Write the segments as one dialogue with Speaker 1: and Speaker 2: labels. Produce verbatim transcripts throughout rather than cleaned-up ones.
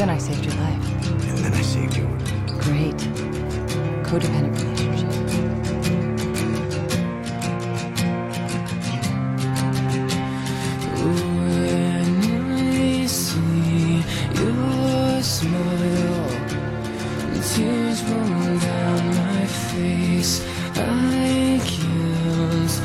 Speaker 1: Then I saved your life.
Speaker 2: And then I saved yours.
Speaker 1: Great. Codependent relationship.
Speaker 3: When I see your smile, tears roll down my face. I can't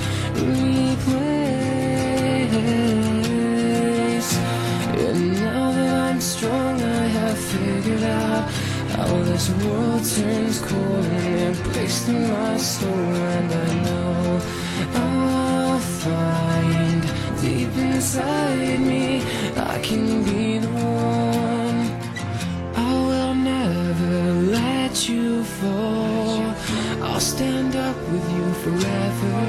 Speaker 3: replace. And now that I'm strong, I have figured out how this world turns cold and it breaks through my soul. And I know I'll find deep inside me I can be the one. I will never let you fall. I'll stand up with you forever.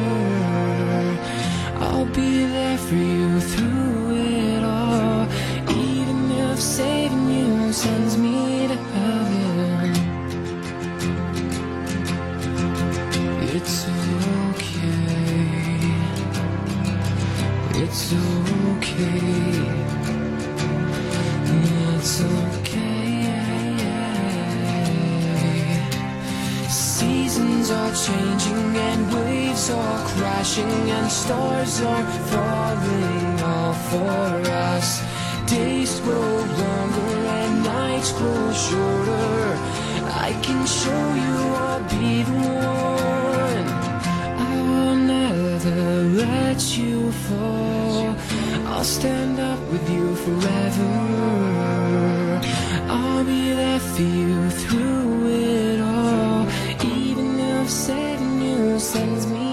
Speaker 3: I'll be there for you through it all, even if saving you sends me to heaven. It's okay. It's okay. It's okay. Seasons are changing and waves are crashing and stars are falling all for us. Days grow longer and nights grow shorter. I can show you I'll be the one. I will never let you fall. I'll stand up with you forever. I'll be there for you through it all, even if saving you sends me